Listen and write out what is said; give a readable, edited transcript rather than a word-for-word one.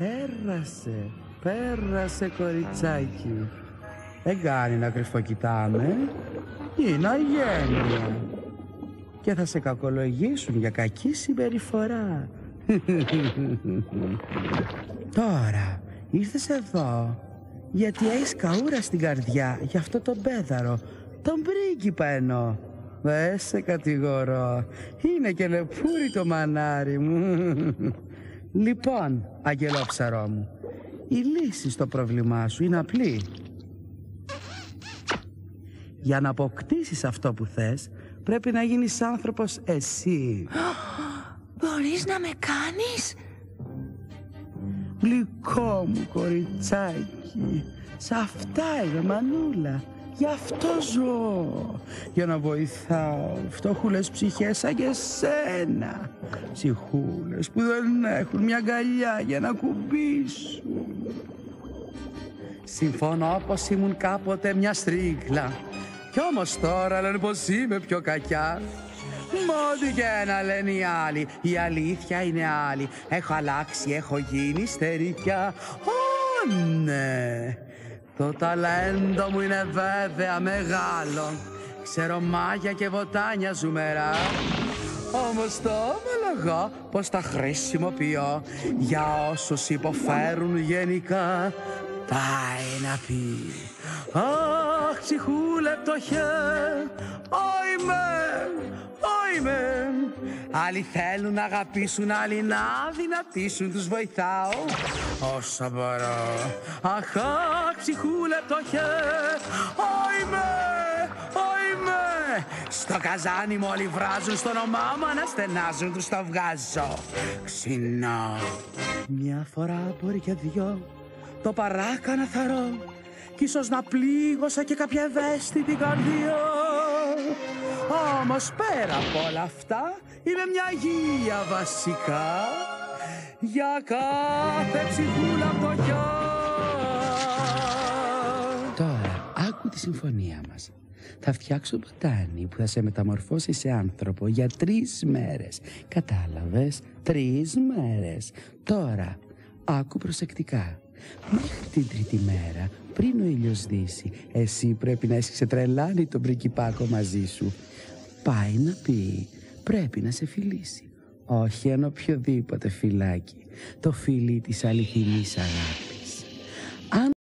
Πέρασε κοριτσάκι. Δεν κάνει να κρυφοκοιτάμε. Είναι αγένεια. Και θα σε κακολογήσουν για κακή συμπεριφορά. Τώρα ήρθες εδώ γιατί έχεις καούρα στην καρδιά για αυτό τον πέδαρο, τον πρίγκιπα εννοώ. Δεν σε κατηγορώ, είναι και λεπούρι το μανάρι μου. Λοιπόν, αγγελόψαρό μου, η λύση στο πρόβλημά σου είναι απλή. Για να αποκτήσεις αυτό που θες, πρέπει να γίνεις άνθρωπος εσύ. Μπορείς να με κάνεις? Γλυκό μου κοριτσάκι, σε αυτά είμαι μανούλα. Γι' αυτό ζω, για να βοηθάω φτωχούλες ψυχές σαν και σένα. Ψυχούλες που δεν έχουν μια αγκαλιά για να κουμπίσουν. Συμφωνώ πως ήμουν κάποτε μια στρίκλα, κι όμως τώρα λένε πως είμαι πιο κακιά. Μα ό,τι και να λένε οι άλλοι, η αλήθεια είναι άλλη. Έχω αλλάξει, έχω γίνει στερικιά. Ω ναι, το ταλέντο μου είναι βέβαια μεγάλο. Ξέρω μάγια και βοτάνια ζουμερά. Όμως το ομολογώ πως τα χρησιμοποιώ για όσους υποφέρουν γενικά. Πάει να πει, αχ ψυχούλε πτωχέ, όιμαι. Άλλοι θέλουν να αγαπήσουν, άλλοι να δυνατήσουν, τους βοηθάω όσο μπορώ. Αχ, ψυχούλε πτωχέ, όιμαι. Στο καζάνι μου όλοι βράζουν, στο όνομά μου αναστενάζουν, τους το βγάζω ξινό. Μια φορά μπορεί και δυο, το παράκανα θαρώ, κι ίσως να πλήγωσα και κάποια ευαίσθητη καρδιά. Όμως πέρα από όλα αυτά είμαι μια αγία βασικά για κάθε ψυχούλα φτωχιά. Τώρα άκου τη συμφωνία μας. Θα φτιάξω ποτάνι που θα σε μεταμορφώσει σε άνθρωπο για 3 μέρες. Κατάλαβες? 3 μέρες. Τώρα άκου προσεκτικά. Μέχρι την 3η μέρα, πριν ο ήλιος δύσει, εσύ πρέπει να έχεις ξετρελάνει τον πριγκιπάκο μαζί σου. Πάει να πει, πρέπει να σε φιλήσει. Όχι ένα οποιοδήποτε φιλάκι, το φιλί της αληθινής αγάπης.